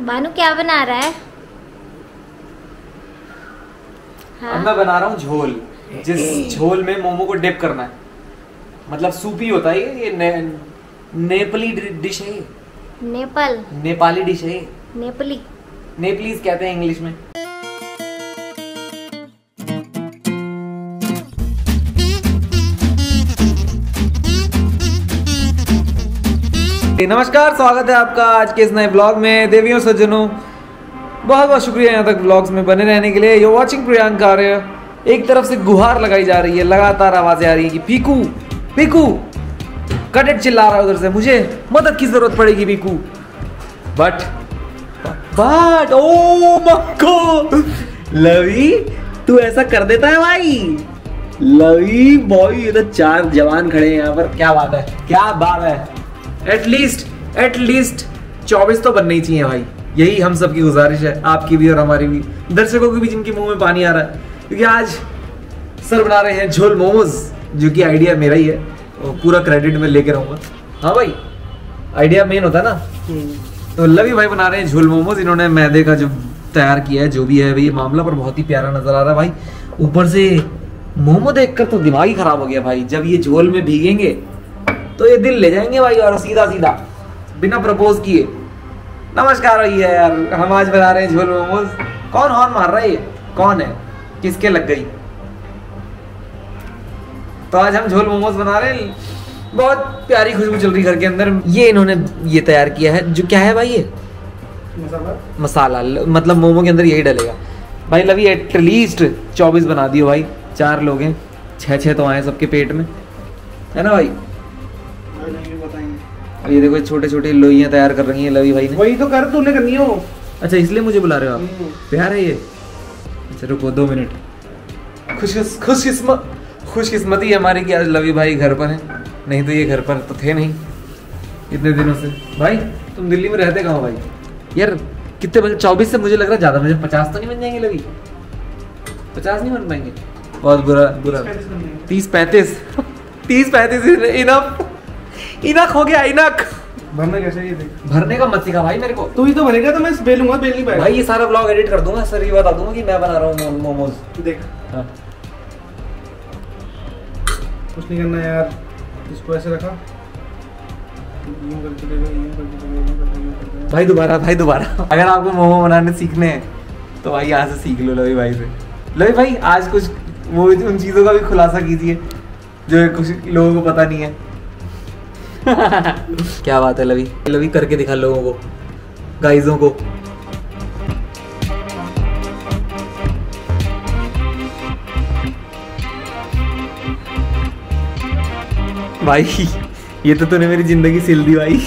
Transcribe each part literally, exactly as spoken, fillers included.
बानू क्या बना रहा है? हाँ? अब मैं बना रहा हूँ झोल, जिस झोल में मोमो को डिप करना है। मतलब सूप ही होता है ये ये ने, नेपाली डिश है। नेपाल नेपाली डिश है। नेपाली नेपलीज कहते हैं इंग्लिश में। नमस्कार, स्वागत है आपका आज के इस नए ब्लॉग में। देवियों सज्जनों, बहुत बहुत शुक्रिया यहाँ तक ब्लॉग्स में बने रहने के लिए। You watching Priyank Arya. एक तरफ से गुहार लगाई जा रही है, लगातार आवाजें आ रही है कि पीकू पीकू। कटेट चिल्ला रहा है उधर से, मुझे मदद की जरूरत पड़ेगी पीकू। बट बट ओ मक्को लवी, तू ऐसा कर देता है भाई। लवी बॉय, ये तो चार जवान खड़े हैं यहाँ पर। क्या बात है, क्या बात है। एटलीस्ट एटलीस्ट चौबीस तो बनने ही चाहिए भाई। यही हम सबकी गुजारिश है, आपकी भी और हमारी भी, दर्शकों की भी जिनके मुंह में पानी आ रहा है। क्योंकि आज सर बना रहे हैं झोल मोमोज, जो कि आइडिया मेरा ही है, पूरा क्रेडिट में लेके रहूंगा। हाँ भाई, आइडिया मेन होता है ना। तो लवी भाई बना रहे हैं झोल मोमोज। इन्होंने मैदे का जो तैयार किया है, जो भी है भाई, मामला पर बहुत ही प्यारा नजर आ रहा है भाई। ऊपर से मोमो देखकर तो दिमाग ही खराब हो गया भाई। जब ये झोल में भीगेंगे तो ये दिल ले जाएंगे भाई, और सीधा सीधा बिना प्रपोज किए। नमस्कार भैया यार, हम आज बना रहे हैं झोल मोमोज। कौन हॉर्न मार रहा है? ये कौन है? किसके लग गई? तो आज हम झोल मोमोज बना रहे हैं। बहुत प्यारी खुशबू चल रही घर के अंदर। ये इन्होंने ये तैयार किया है, जो क्या है भाई? ये मसाला मसाला मतलब मोमो के अंदर यही डलेगा भाई। लवी एटलीस्ट चौबीस बना दियो भाई, चार लोग हैं, छह छह तो आए सबके पेट में, है ना भाई? अब ये देखो छोटे छोटे लोइयां तैयार कर रही हैं लवी भाई ने। वही तो कर, तूने करनी हो। अच्छा, इसलिए मुझे बुला रहे हो आप? प्यार है ये। अच्छा रुको दो मिनट। खुश खुशकिस्मत खुशकिस्मती हमारी कि आज लवी भाई घर पर हैं, नहीं तो ये घर पर तो थे नहीं इतने दिनों से। भाई तुम दिल्ली में रहते कहाँ हो भाई? यार कितने बजे? चौबीस से मुझे लग रहा है ज्यादा, मुझे पचास तो नहीं बन जाएंगे लवी? पचास नहीं बन पाएंगे? बहुत बुरा बुरा। तीस पैंतीस तीस पैंतीस इनफ इनक हो गया। इनक भरना कैसे? ये देख, भरने का मत सिखा भाई मेरे को। तू ही तो भरेगा तो मैं बेलूंगा, बेल नहीं पाएगा भाई। ये सारा ब्लॉग एडिट कर दूंगा सर, ये बता दूंगा कि मैं बना रहा हूँ मोमोज। देख, हाँ। कुछ नहीं करना यार, इसको ऐसे रखा, यूं करके देगा, यूं करके देगा, यूं करके देगा। भाई दोबारा भाई दोबारा अगर आपको मोमो बनाने सीखने हैं तो भाई यहाँ से सीख लो लवी भाई से। लवी भाई आज कुछ वो उन चीज़ों का भी खुलासा कीजिए जो कुछ लोगों को पता नहीं है। क्या बात है लवी, लवी करके दिखा लोगों को, गाइजों को। भाई ये तो तूने मेरी जिंदगी सिल दी भाई।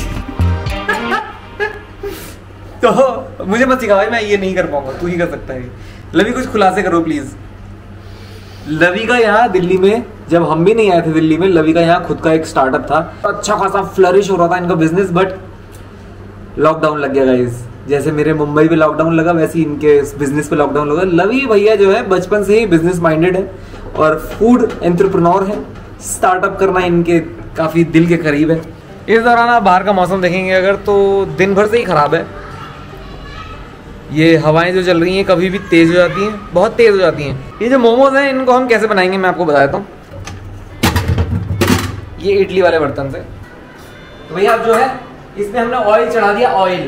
तो मुझे मत सिखा भाई, मैं ये नहीं कर पाऊंगा, तू ही कर सकता है। लवी कुछ खुलासे करो प्लीज। लवी का यहाँ दिल्ली में, जब हम भी नहीं आए थे दिल्ली में, लवी का यहाँ खुद का एक स्टार्टअप था, अच्छा खासा फ्लरिश हो रहा था इनका बिजनेस। बट लॉकडाउन लग गया गाइस। जैसे मेरे मुंबई पे लॉकडाउन लगा, वैसे ही इनके बिजनेस पे लॉकडाउन लगा। लवी भैया जो है बचपन से ही बिजनेस माइंडेड है और फूड एंटरप्रेन्योर है। स्टार्टअप करना इनके काफी दिल के करीब है। इस दौरान आप बाहर का मौसम देखेंगे अगर, तो दिन भर से ही खराब है। ये हवाएं जो चल रही हैं कभी भी तेज हो जाती हैं, बहुत तेज हो जाती हैं। ये जो मोमोज हैं इनको हम कैसे बनाएंगे मैं आपको बता देता हूँ। ये इडली वाले बर्तन से तो भैया अब जो है इसमें हमने ऑयल चढ़ा दिया। ऑयल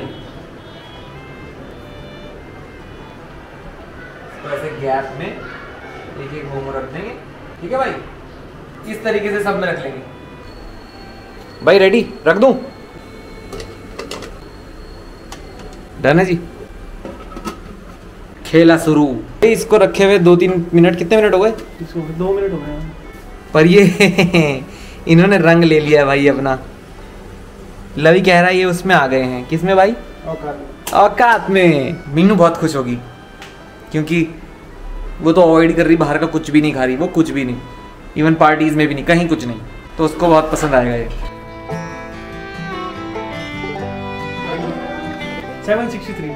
तो ऐसे गैप में एक एक मोमो रख देंगे, ठीक है भाई? इस तरीके से सब में रख लेंगे भाई। रेडी? रख दूं? डन है जी। खेला शुरू। इसको रखे हुए दो तीन मिनट, कितने मिनट हो गए? दो मिनट हो गए। पर ये इन्होंने रंग ले लिया भाई अपना। लवी कह रहा है ये उसमें आ गए हैं। किसमें भाई? औकात। औकात में। मीनू बहुत खुश होगी क्योंकि वो तो अवॉइड कर रही, बाहर का कुछ भी नहीं खा रही, वो कुछ भी नहीं, इवन पार्टीज में भी नहीं, कहीं कुछ नहीं। तो उसको बहुत पसंद आएगा ये। Seven sixty three.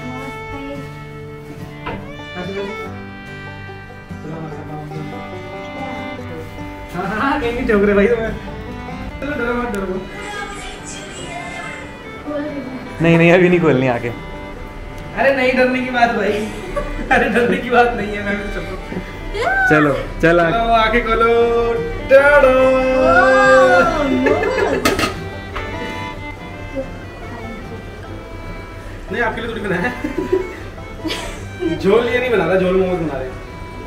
हाँ कहीं ठोक रहे भाई तुम्हें। डरो मत, डरो। नहीं नहीं अभी नहीं खोलनी आके। अरे नहीं डरने की बात भाई, अरे डरने की बात नहीं है। मैं भी चलो चलो चलो आंखें खोलो। टाडा। नहीं आपके लिए थोड़ी बनाया है। झोल ये नहीं बना रहा, झोल मोमोज बना रहे।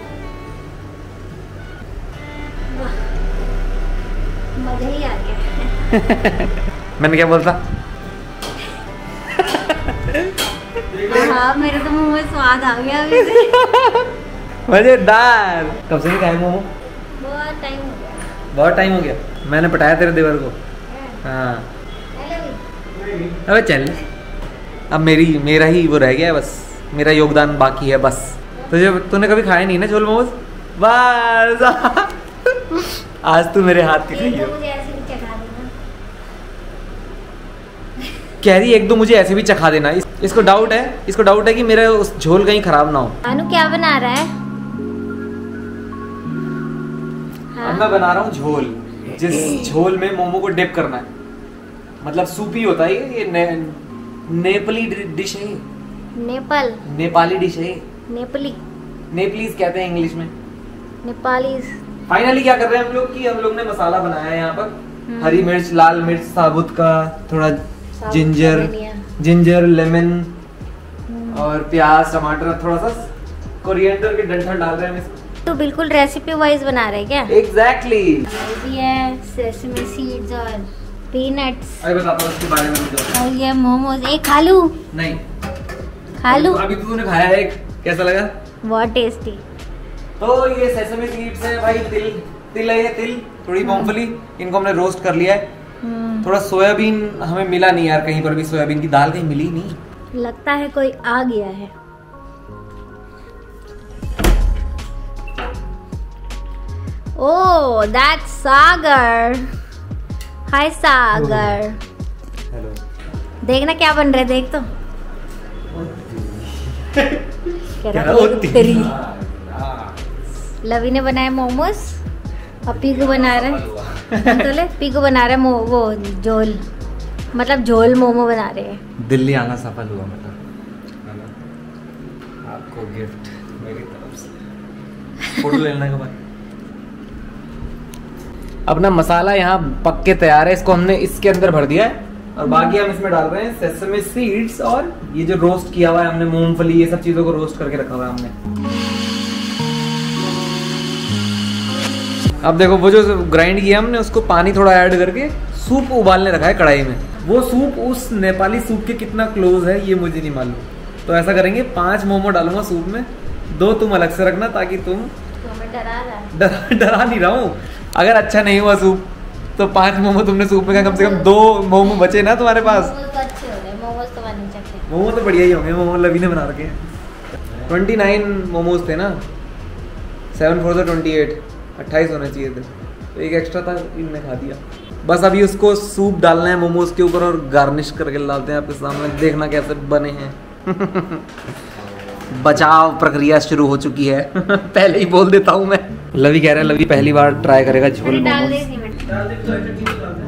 मजा ही आ गया। मैंने क्या बोलता? हाँ मेरे तो मुंह में स्वाद आ गया अभी से। मजेदार। कब से नहीं खाए मोमो? बहुत टाइम हो गया। बहुत टाइम हो गया। मैंने पटाया तेरे देवर को। हाँ अबे चल, अब मेरी मेरा ही वो रह गया है बस, मेरा योगदान बाकी है बस। तुझे तूने कभी खाया नहीं ना झोल मोमोज? बस आज तू मेरे हाथ की खाई है। मुझे ऐसे भी चखा देना। कह रही एक दो मुझे ऐसे भी चखा देना। इस, इसको डाउट है, इसको डाउट है कि मेरा उस झोल कहीं खराब ना हो। अनु क्या बना रहा है? अब मैं बना रहा हूँ झोल, जिस झोल में मोमो को डिप करना है। मतलब सूप ही होता है ये। ने, नेपाली डिश है। नेपाल नेपाली डिश है। नेपाली नेपलीज कहते हैं इंग्लिश में। नेपाली। फाइनली क्या कर रहे हैं हम लोग कि हम लोग ने मसाला बनाया है यहाँ पर। हरी मिर्च, लाल मिर्च साबुत का, थोड़ा जिंजर जिंजर लेमन और प्याज टमाटर, थोड़ा सा कोरिएंडर के डंठल डाल रहे हैं हम इसमें। तो बिल्कुल रेसिपी वाइज बना रहे क्या? एग्जैक्टली। ये है सेसमी सीड्स और पीनट्स। अरे बताता हूँ इसके बारे में मुझे। और ये मोमोज। एक खा लूं? नहीं खा लूं? अभी तो तूने खाया है एक, कैसा लगा? बहुत टेस्टी। तो ये सेसमी सीड्स है भाई, तिल तिल है ये, तिल थोड़ी मूंगफली, इनको हमने रोस्ट कर लिया है। थोड़ा सोयाबीन हमें मिला नहीं यार, कहीं पर भी सोयाबीन की दाल कहीं मिली नहीं। लगता है कोई आ गया है। Oh that's Sagar. Hi Sagar. Hello. देखना क्या बन रहा है, देख तो। कह रहा क्या है तेरी। लवी ने बनाया मोमोज और पीकू बना रहा है। तो ले पीकू बना रहा है मो वो झोल, मतलब झोल मोमो बना रहे हैं। दिल्ली आना सफल हुआ मतलब, आपको गिफ्ट मेरी तरफ से। फोटो लेने के बाद अपना मसाला यहाँ पक के तैयार है। इसको हमने इसके अंदर भर दिया है और बाकी हम इसमें डाल रहे हैं सेसमी सीड्स और ये जो रोस्ट किया हुआ है हमने मूंगफली, ये सब चीजों को रोस्ट करके रखा हुआ है हमने। अब देखो वो जो ग्राइंड किया हमने उसको पानी थोड़ा ऐड करके सूप उबालने रखा है कढ़ाई में। वो सूप उस नेपाली सूप के कितना क्लोज है ये मुझे नहीं मालूम। तो ऐसा करेंगे, पांच मोमो डालूंगा सूप में, दो तुम अलग से रखना ताकि तुम। तो मैं डरा रहा है। डरा डरा नहीं रहा हूँ। अगर अच्छा नहीं हुआ सूप तो पांच मोमो तुमने सूप में, कम से कम दो मोमो बचे ना तुम्हारे पास। मोमोज तो अच्छे हो रहे, मोमोज तो बने चाहिए। मोमो तो बढ़िया ही होंगे, मोमो लवी ने बना रखे हैं। ट्वेंटी नाइन मोमोज थे ना, सेवन फोर से ट्वेंटी एट, अट्ठाईस होने चाहिए थे, तो एक एक्स्ट्रा था, इनने खा दिया। बस अभी उसको सूप डालना है मोमोज के ऊपर और गार्निश करके डालते हैं आपके सामने, देखना कैसे बने हैं। बचाव प्रक्रिया शुरू हो चुकी है। पहले ही बोल देता हूँ मैं। लवी कह रहा है लवी पहली बार ट्राई करेगा झोल डाल दे मोमोज। इसी में। डाल दे तो ऐसे चीज़ डाल दे।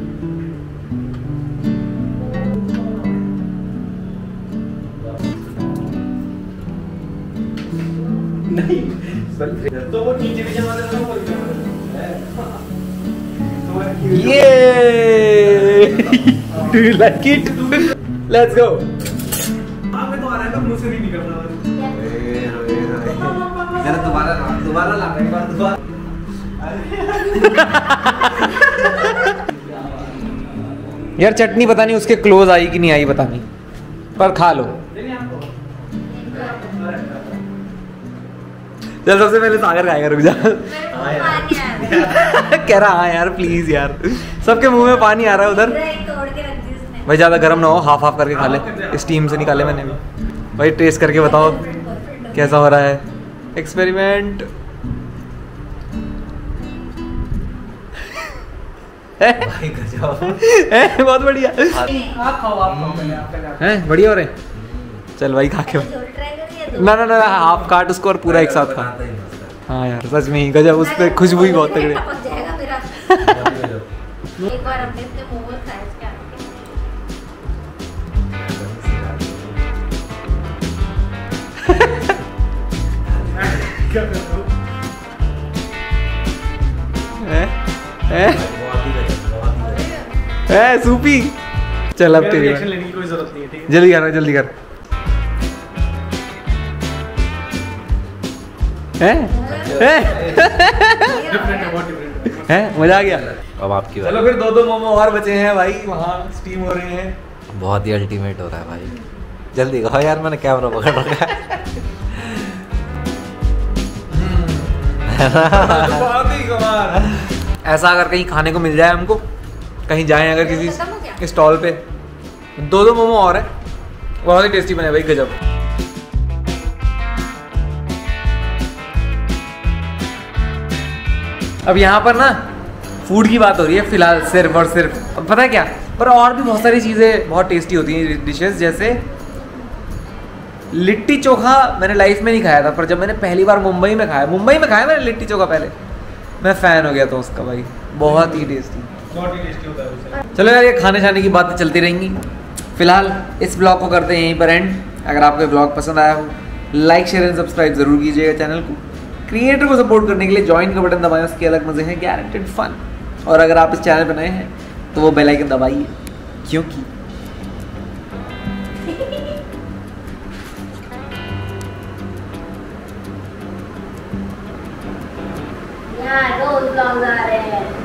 नहीं तो वो नीचे भी जमा देना वो ये do you like it? Let's go. आपने तो आ रहा है तो मुंह से नहीं निकलना। मेरा दोबारा दोबारा ला एक बार दोबारा। यार चटनी पता नहीं उसके क्लोज आई कि नहीं आई पता नहीं, पर खा लो। चल सबसे पहले सागर खाएगा, रुक जा। कह रहा हाँ यार प्लीज यार, सबके मुंह में पानी आ रहा है उधर। तोड़ के रख दी उसने। भाई ज्यादा गर्म ना हो, हाफ हाफ करके खा ले, स्टीम से निकाले मैंने भी। भाई टेस्ट करके बताओ कैसा हो रहा है एक्सपेरिमेंट। बहुत बढ़िया। आप खाओ आप खाओ पहले आप पहले। हैं बढ़िया हो रहे। चल भाई खा के झोल ट्राई करिए तो। ना ना ना हाफ काट उसको और पूरा एक साथ खा। हाँ यार सच में ही गजब, उस पे खुशबू ही बहुत तगड़ी। टपक जाएगा मेरा। एक बार हमने इतने मोमोज खाए इसके आगे। क्या कर रहे हो? हैं हैं बहुत ही गजब, बहुत ही गजब। हैं सूपी। चल अब मेरा तेरी रिएक्शन बारी। लेने की कोई जरूरत नहीं है, ठीक है? जल्दी कर जल्दी कर। हैं हैं डिफरेंट है, बहुत डिफरेंट है। हैं मजा आ गया। अब आपकी चलो बारी। फिर दो दो मोमो और बचे हैं भाई, वहाँ स्टीम हो रहे हैं। बहुत ही अल्टीमेट हो रहा है भाई। जल्दी कहो यार, मैंने कैमरा पकड़ रखा है। बहुत ही कमाल। ऐसा अगर कहीं खाने को मिल जाए हमको, कहीं जाएं अगर खत्म हो किसी गया? स्टॉल पे, दो दो मोमो और है, बहुत ही टेस्टी बने भाई, गजब। अब यहाँ पर ना फूड की बात हो रही है फिलहाल सिर्फ और सिर्फ। अब पता है क्या, पर और भी बहुत सारी चीज़ें बहुत टेस्टी होती हैं डिशेस, जैसे लिट्टी चोखा मैंने लाइफ में नहीं खाया था, पर जब मैंने पहली बार मुंबई में खाया, मुंबई में खाया मैंने लिट्टी चोखा पहले, मैं फ़ैन हो गया था उसका भाई, बहुत ही टेस्टी। बहुत ही टेस्टी होता है वैसे। चलो यार, ये खाने शाने की बातें चलती रहेंगी। फिलहाल इस ब्लॉग को करते हैं यहीं पर एंड। अगर आपको ब्लॉग पसंद आया हो, लाइक शेयर एंड सब्सक्राइब जरूर कीजिएगा चैनल को। क्रिएटर को सपोर्ट करने के लिए ज्वाइन का बटन दबाएं, उसके अलग मजे हैं, गारंटेड फन। और अगर आप इस चैनल पर नए हैं तो वो बेल आइकन दबाइए, क्योंकि यहाँ रोज ब्लॉग्स आ रहे हैं।